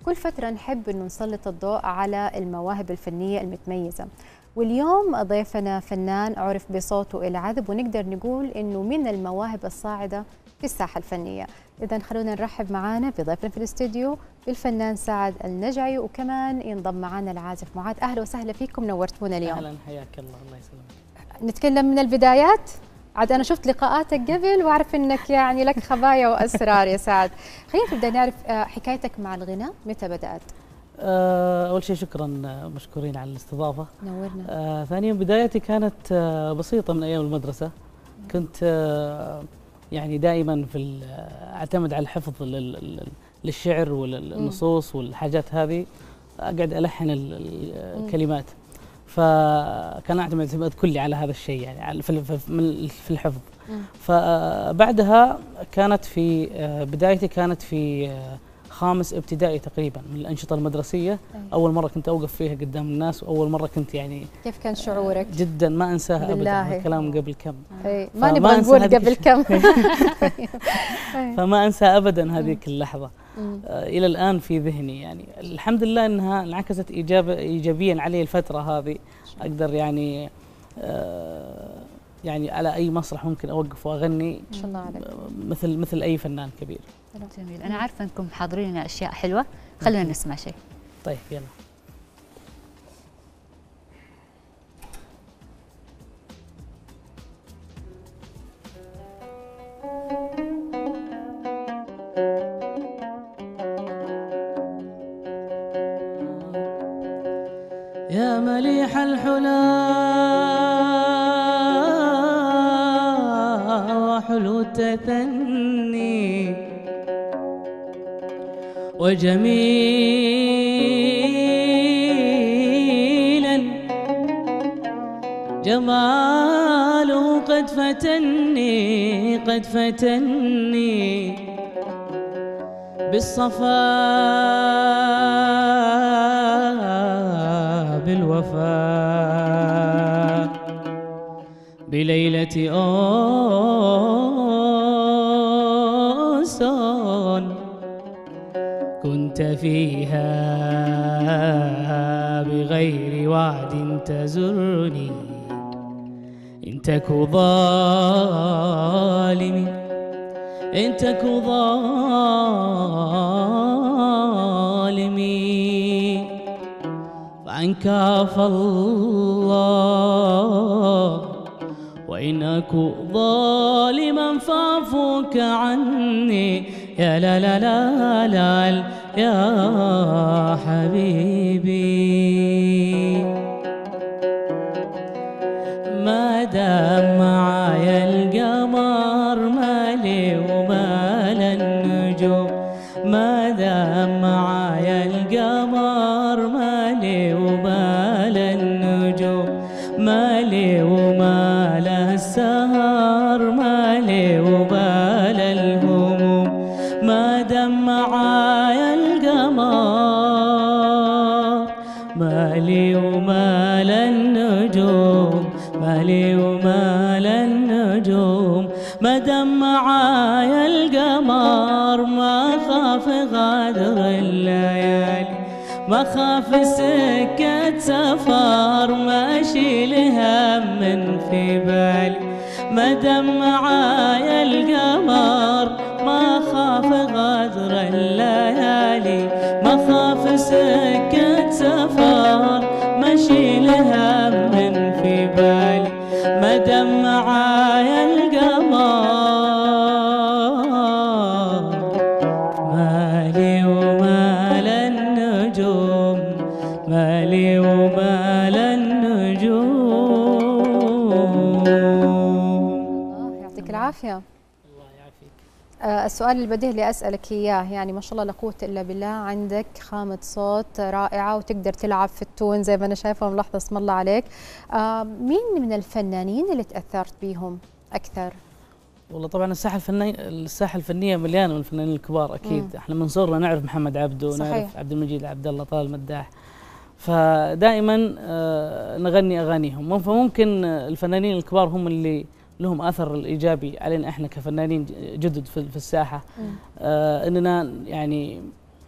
كل فترة نحب أنه نسلط الضوء على المواهب الفنية المتميزة، واليوم ضيفنا فنان عرف بصوته العذب ونقدر نقول أنه من المواهب الصاعدة في الساحة الفنية. إذا خلونا نرحب معانا بضيفنا في الاستديو بالفنان سعد النجعي، وكمان ينضم معانا العازف معاذ. أهلا وسهلا فيكم، نورتونا اليوم. أهلا، حياك الله. الله يسلمك. نتكلم من البدايات. عاد أنا شفت لقاءاتك قبل وأعرف أنك يعني لك خبايا وأسرار يا سعد. خلينا نبدأ نعرف حكايتك مع الغناء، متى بدأت؟ أول شيء شكرا، مشكورين على الاستضافة. نورنا. ثانيا بدايتي كانت بسيطة من أيام المدرسة. كنت يعني دائما أعتمد على الحفظ للشعر والنصوص والحاجات هذه، أقعد ألحن الكلمات، فكان أعتمد كلي على هذا الشيء، يعني في الحفظ. فبعدها كانت في بدايتي كانت في خامس ابتدائي تقريبا، من الأنشطة المدرسية. أول مرة كنت أوقف فيها قدام الناس، وأول مرة كنت يعني كيف كان شعورك؟ جدا ما أنساها أبدا. الكلام قبل كم، ما نبغى نقول قبل كم. فما أنسى أبدا هذيك اللحظة. إلى الآن في ذهني، يعني الحمد لله أنها انعكست إيجابيا علي الفترة هذه. أقدر يعني يعني على أي مسرح ممكن أوقف وأغني، ما شاء الله عليك، مثل أي فنان كبير. جميل. أنا عارفة أنكم حاضرين لنا أشياء حلوة، خلونا نسمع شيء. طيب يلا. يا مليح الحلا وحلو التثني وجميلا جماله قد فتني بالصفا بالوفاء بليلة أنس كنت فيها بغير وعد تزرني، إن تك ظالمي فعنك عفى الله، وإن أك ظالما فاعفوك عني. يا لا لا لا لا يا حبيبي، ما دام معايا القمر مالي ومال النجوم، ما دام معايا القمر مالي ومال النجوم، مالي ومال السهر، مالي ومال الهموم، ما دام معايا القمر مالي ومال النجوم، مالي ومال النجوم، ما دام معايا القمر ما خاف غادر الليالي، ما خاف سكة سفر، ما اشيل هم في بالي، ما دام معايا القمر ما خاف غادر الليالي، ما خاف سكة سفر، ما اشيل هم في بالي، ما دام معايا القمر مالي ومال النجوم، مالي ومال النجوم. الله يعطيك العافية. الله يعافيك. السؤال البديهي اللي أسألك إياه، يعني ما شاء الله لا قوة إلا بالله، عندك خامة صوت رائعة وتقدر تلعب في التون زي ما أنا شايفة وملاحظة، اسم الله عليك. مين من الفنانين اللي تأثرت بيهم أكثر؟ والله طبعا الساحة الفنية مليانة من الفنانين الكبار أكيد. احنا من صغرنا نعرف محمد عبده ونعرف عبد المجيد عبد الله، طلال المداح، فدائما نغني أغانيهم. فممكن الفنانين الكبار هم اللي لهم اثر ايجابي علينا احنا كفنانين جدد في الساحه. اننا يعني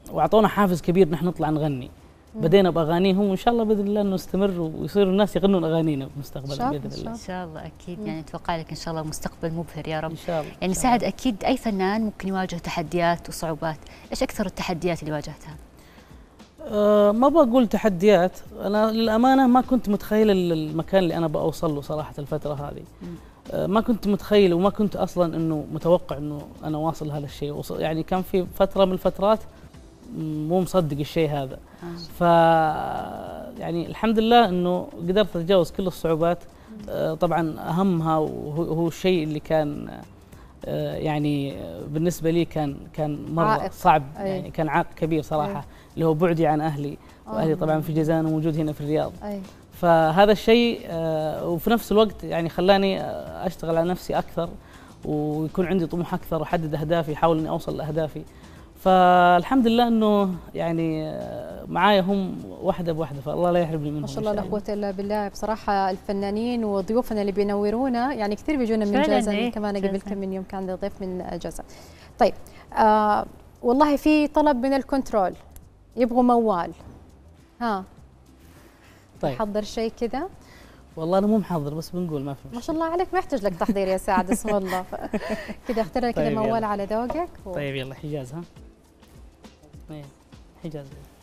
واعطونا حافز كبير نحن نطلع نغني. بدينا باغانيهم وان شاء الله باذن الله انه نستمر ويصيروا الناس يغنون اغانينا مستقبلا باذن الله. ان شاء الله اكيد، يعني اتوقع لك ان شاء الله مستقبل مبهر يا رب. ان شاء الله. يعني سعد، اكيد اي فنان ممكن يواجه تحديات وصعوبات، ايش اكثر التحديات اللي واجهتها؟ ما بقول تحديات، انا للامانه ما كنت متخيل المكان اللي انا بوصل له صراحه الفتره هذه. ما كنت متخيل وما كنت اصلا انه متوقع انه انا واصل هذا الشيء. يعني كان في فتره من الفترات مو مصدق الشيء هذا. ف يعني الحمد لله انه قدرت اتجاوز كل الصعوبات. طبعا اهمها وهو الشيء اللي كان يعني بالنسبه لي كان مره عائق. صعب. يعني كان عائق كبير صراحه. اللي هو بعدي عن اهلي، واهلي طبعا في جازان وموجود هنا في الرياض. فهذا الشيء وفي نفس الوقت يعني خلاني اشتغل على نفسي اكثر، ويكون عندي طموح اكثر، واحدد اهدافي، احاول اني اوصل لاهدافي. فالحمد لله انه يعني معايا هم واحده بواحده، فالله لا يحرمني منهم. ما شاء الله لا قوه الا بالله. بصراحه الفنانين وضيوفنا اللي بينورونا يعني كثير بيجونا من جازان. كمان قبل كم من يوم كان لي ضيف من جازان. طيب والله في طلب من الكنترول، يبغوا موال. ها طيب حضر شيء كذا؟ والله انا مو محضر، بس بنقول ما في مشكله. ما شاء الله عليك، ما يحتاج لك تحضير يا سعد. اسم الله. كذا اختار لك كذا موال على ذوقك. طيب يلا حجاز. ها حجاز.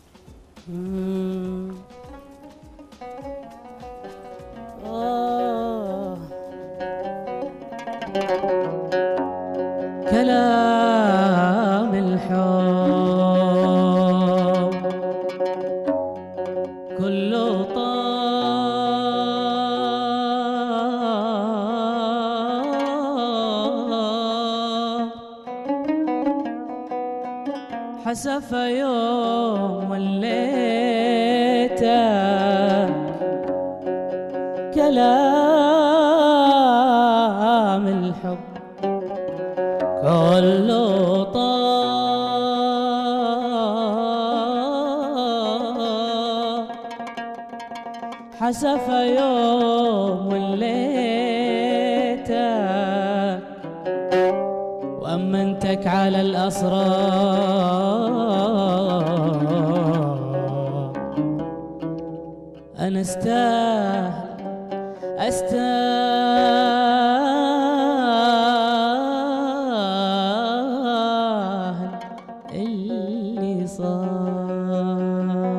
كلام الحب كله طاب، حسف يوم وليتك كلام الحب كله طاب، حسف يوم وليتك وأمنتك على الأسرار. أنا أستاهل اللي صار.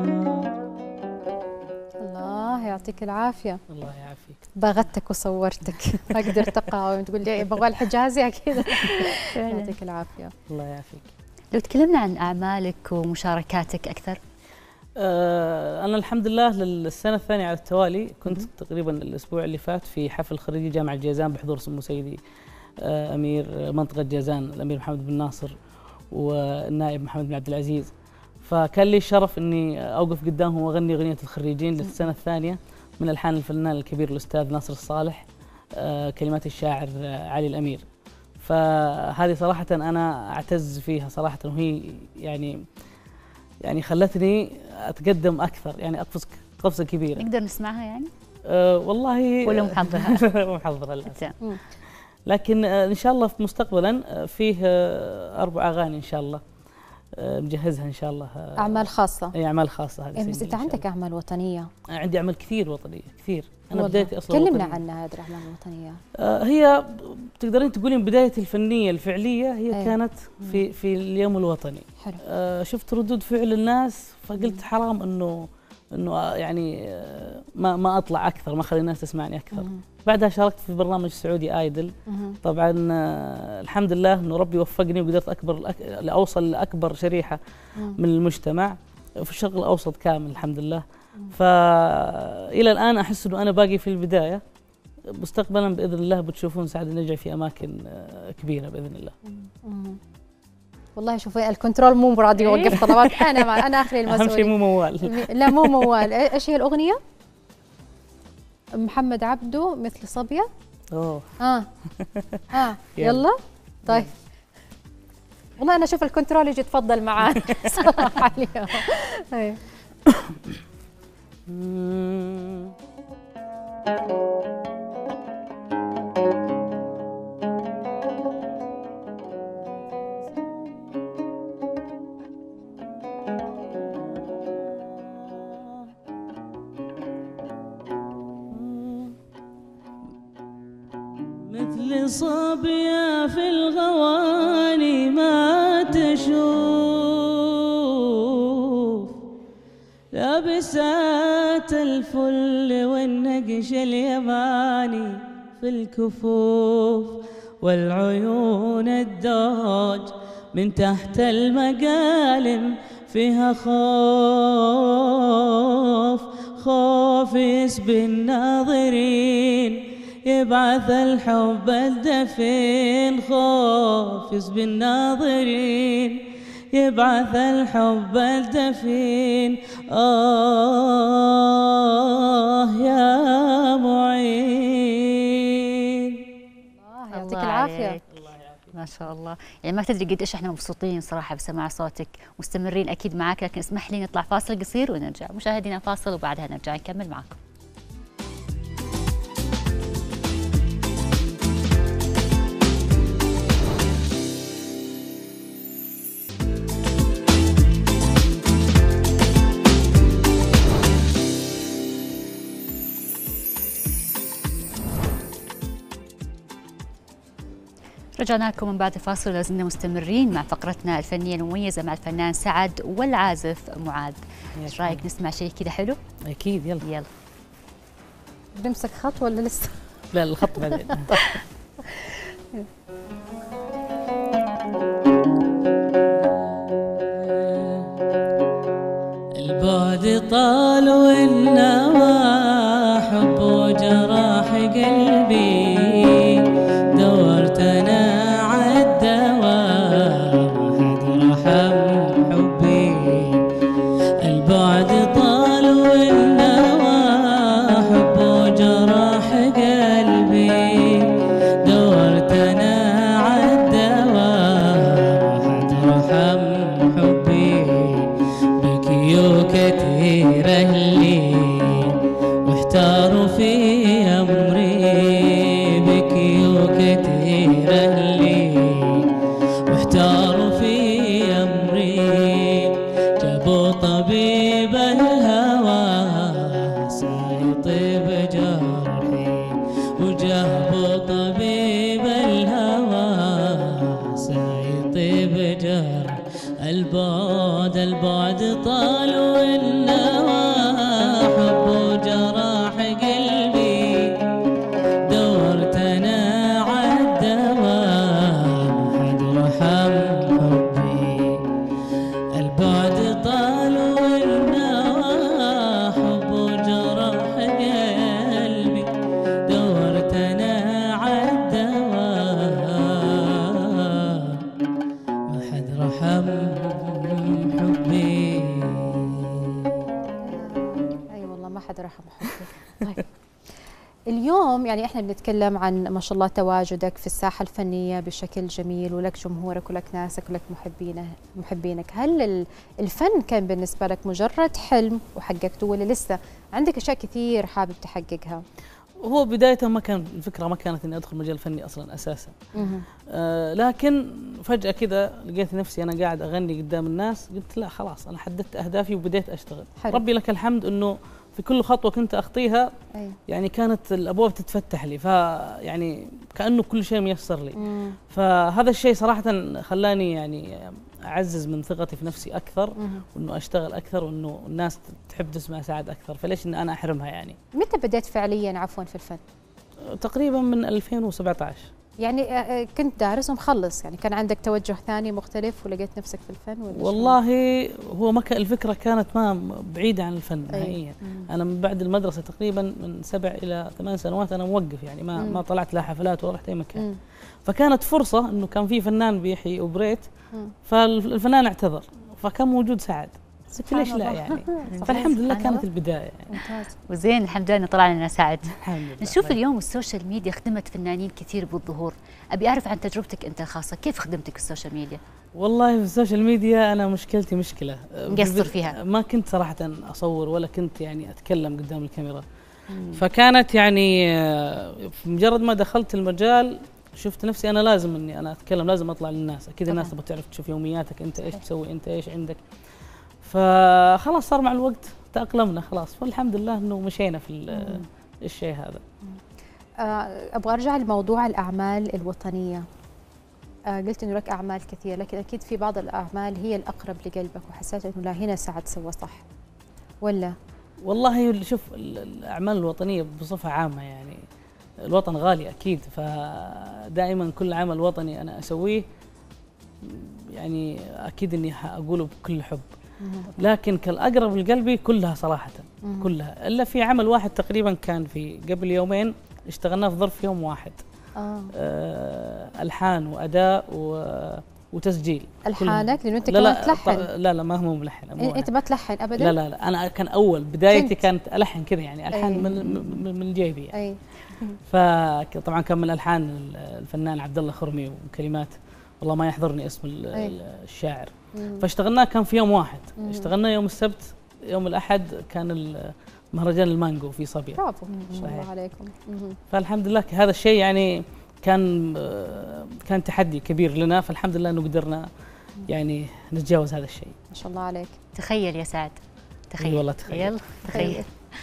الله يعطيك العافيه. الله يعافيك. باغتك وصورتك ما قدرت اقاوم، تقول لي بغى الحجازي اكيد. يعطيك العافيه. الله يعافيك. لو تكلمنا عن اعمالك ومشاركاتك اكثر. أنا الحمد لله للسنة الثانية على التوالي كنت تقريبا الأسبوع اللي فات في حفل خريجي جامعة جازان بحضور سمو سيدي أمير منطقة جازان الأمير محمد بن ناصر والنائب محمد بن عبد العزيز. فكان لي الشرف أني أوقف قدامهم وأغني أغنية الخريجين للسنة الثانية من ألحان الفنان الكبير الأستاذ ناصر الصالح، كلمات الشاعر علي الأمير. فهذه صراحة أنا أعتز فيها صراحة، وهي يعني خلتني اتقدم اكثر، يعني اقفز قفزه كبيره. نقدر نسمعها يعني؟ والله ولا محضرها؟ مو محضرها للاسف. لكن ان شاء الله في مستقبلا فيه 4 اغاني ان شاء الله مجهزها ان شاء الله. اعمال خاصه. اي اعمال خاصه هذه. بس انت عندك اعمال وطنيه. عندي اعمال كثير وطنيه كثير. انا بدايتي اصلا كلمنا عنها هذه الاعمال الوطنيه. هي تقدرين تقولين بدايتي الفنيه الفعليه هي كانت في اليوم الوطني. حلو. شفت ردود فعل الناس فقلت حرام انه يعني ما اطلع اكثر، ما اخلي الناس تسمعني اكثر. بعدها شاركت في برنامج سعودي ايدل. طبعا الحمد لله انه ربي وفقني وقدرت اوصل لاكبر شريحه من المجتمع في الشرق الاوسط كامل الحمد لله. فالى الان احس انه انا باقي في البدايه. مستقبلا باذن الله بتشوفون سعد النجعي في اماكن كبيره باذن الله. والله شوفي الكنترول مو راضي يوقف طلبات. انا اخري المسؤوليه. اهم شيء مو موال. لا مو موال. ايش هي الاغنيه؟ محمد عبده مثل صبيه. يلا طيب. والله انا اشوف الكنترول يجي يتفضل معانا صراحه اليوم. لصبية في الغواني ما تشوف، لابسات الفل والنقش اليماني في الكفوف، والعيون الدوج من تحت المقالم فيها خوف، خوف يسبي الناظرين يبعث الحب الدفين، خوف يسبي الناظرين يبعث الحب الدفين. يا معين. يعطيك العافية. ما شاء الله، يعني ما تدري قد ايش احنا مبسوطين صراحه بسماع صوتك، مستمرين اكيد معك، لكن اسمح لي نطلع فاصل قصير ونرجع. مشاهدينا فاصل وبعدها نرجع نكمل معكم. رجعنا لكم من بعد الفاصل، لازلنا مستمرين مع فقرتنا الفنية المميزة مع الفنان سعد والعازف معاذ. ايش رايك نسمع شيء كذا حلو؟ اكيد، يلا يلا. بنمسك خط ولا لسه؟ لا، الخط بعدين. البعد طال والنوى حب وجراح قلبي، دورت انا عالدواء ما حد رحم حبي. البعد طال والنوى حب وجراح قلبي، دورت انا عالدواء ما حد رحم حبي. بكيو كثير اهلي واحتاروا في امري، بكيو كثير اهلي واحتاروا في امري. جابوا طبيب الهوى سيطيب جرحي، وجابوا طبيب الهوى سيطيب جرحي. البعد طال والنوى حب وجراح قلبي، دورت انا عالدواء ما حد رحم حبي. البعد طال والنوى حب وجراح قلبي، دورت انا عالدواء ما حد رحم حبي. اي والله ما حدا رحم حبي. طيب اليوم يعني احنا بنتكلم عن ما شاء الله تواجدك في الساحه الفنيه بشكل جميل، ولك جمهورك ولك ناسك ولك محبينك. هل الفن كان بالنسبه لك مجرد حلم وحققته، ولا لسه عندك اشياء كثير حابب تحققها؟ هو بداية ما كان الفكرة ما كانت إني أدخل مجال فني أصلاً أساساً. لكن فجأة كذا لقيت نفسي أنا قاعد أغني قدام الناس، قلت لا خلاص أنا حددت أهدافي وبديت أشتغل. حلو. ربي لك الحمد إنه في كل خطوة كنت أخطيها يعني كانت الأبواب تتفتح لي، فيعني كأنه كل شيء ميسر لي. فهذا الشيء صراحة خلاني يعني أعزز من ثقتي في نفسي أكثر، وإنه أشتغل أكثر، وإنه الناس تحب تسمع سعد أكثر، فليش إن أنا أحرمها يعني. متى بدأت فعليا عفوا في الفن؟ تقريبا من 2017. يعني كنت دارس ومخلص، يعني كان عندك توجه ثاني مختلف ولقيت نفسك في الفن ولا والله هو ما الفكرة كانت ما بعيدة عن الفن نهائيا. أنا من بعد المدرسة تقريبا من 7 إلى 8 سنوات أنا موقف، يعني ما طلعت لا حفلات ولا رحت أي مكان. فكانت فرصة إنه كان في فنان بيحيي أوبريت، فالفنان اعتذر فكان موجود سعد، ليش لا يعني. فالحمد لله كانت البداية يعني. ممتاز. وزين الحمد لله طلع لنا سعد. الحمد لله. نشوف اليوم السوشيال ميديا خدمت فنانين كثير بالظهور، أبي أعرف عن تجربتك أنت الخاصة، كيف خدمتك السوشيال ميديا؟ والله في السوشيال ميديا أنا مشكلتي مشكلة مقصر فيها. ما كنت صراحة أصور ولا كنت يعني أتكلم قدام الكاميرا. فكانت يعني مجرد ما دخلت المجال شفت نفسي أنا لازم إني أنا أتكلم، لازم أطلع للناس، أكيد الناس تبغى تعرف تشوف يومياتك أنت إيش تسوي، أنت إيش عندك. فخلاص صار مع الوقت تأقلمنا خلاص، والحمد لله إنه مشينا في الشيء هذا. ابغى ارجع لموضوع الاعمال الوطنيه. قلت انه لك اعمال كثير، لكن اكيد في بعض الاعمال هي الاقرب لقلبك وحسيت انه لا هنا سعد سوى صح، ولا؟ والله شوف الاعمال الوطنيه بصفه عامه يعني الوطن غالي اكيد، فدائما كل عمل وطني انا اسويه يعني اكيد اني اقوله بكل حب، لكن كالاقرب لقلبي كلها صراحه كلها، الا في عمل واحد تقريبا كان في قبل يومين اشتغلناه في ظرف يوم واحد. الحان واداء وتسجيل. الحانك لانه انت كمان تلحن؟ لا ما هو ملحن. انت ما تلحن ابدا؟ لا انا كان اول بدايتي كانت الحن كذا يعني الحان من جيبي يعني. فطبعا كان من الحان الفنان عبد الله خرمي وكلمات والله ما يحضرني اسم الشاعر. فاشتغلناه كان في يوم واحد. اشتغلنا يوم السبت، يوم الاحد كان مهرجان المانجو في صبيا. برافو ما شاء الله عليكم. فالحمد لله هذا الشيء يعني كان تحدي كبير لنا، فالحمد لله انه قدرنا يعني نتجاوز هذا الشيء. ما شاء الله عليك. تخيل يا سعد، تخيل والله تخيل. يلا تخيل.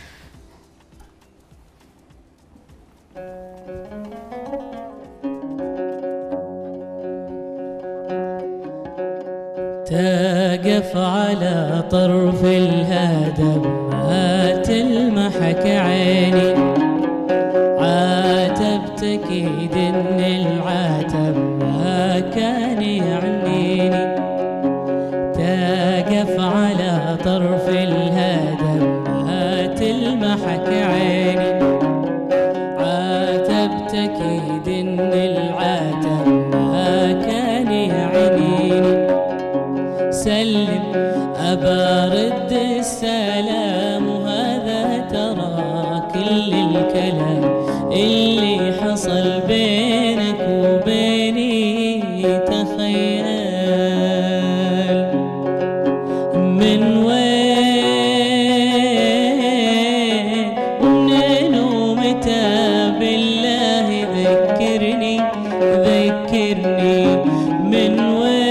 تقف على طرف الهدم ما تلمحك عيني، عاتبتك اكيد ان العتب ما كان يعنيني. تقف على طرف الهدم ما تلمحك عيني، عاتبتك اكيد ان العتب ما كان يعنيني. سلم أبارد السلام، وهذا ترى كل الكلام اللي حصل بينك وبيني. تخيل من وين ومنين ومتى، بالله ذكرني ذكرني من وين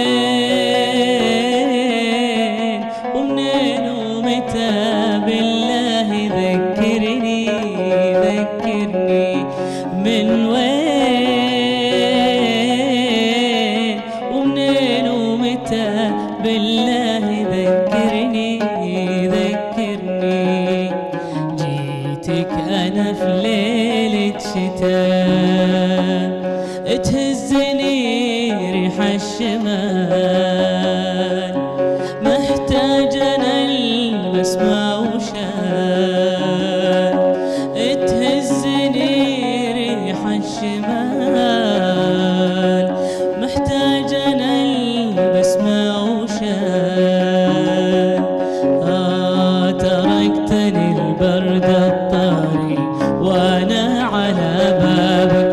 بالله ذكرني ذكرني من وين ومنين ومتى، بالله ذكرني ذكرني. جيتك أنا في ليلة شتاء تهزني ريح الشمال، محتاج أنا اسمع وشال، تهزني ريح الشمال، محتاج انا البسمة وشال. تركتني البرد الطاري وانا على بابك،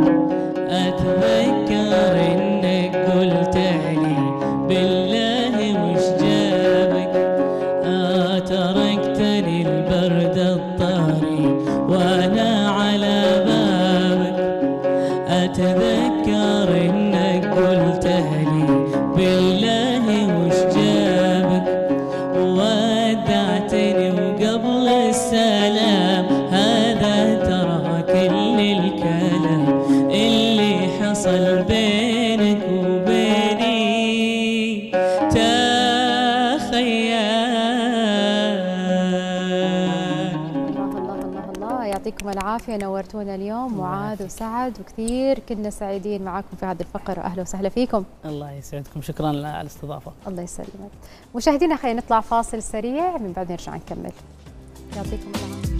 اتذكر انك قلت لي بالله وش جابك. تركتني البرد الطاري وانا على بابك، اتذكر انك قلت لي بالله وش جابك. ودعتني وقبل السلام، هذا ترى كل الكلام اللي حصل بينك وبيني. يعطيكم العافية، نورتونا اليوم معاذ وسعد، وكثير كنا سعيدين معاكم في هذه الفقرة. أهلا وسهلا فيكم. الله يسعدكم، شكرا على الاستضافة. الله يسلمك. مشاهدينا خلينا نطلع فاصل سريع، من بعد نرجع نكمل. يعطيكم العافية.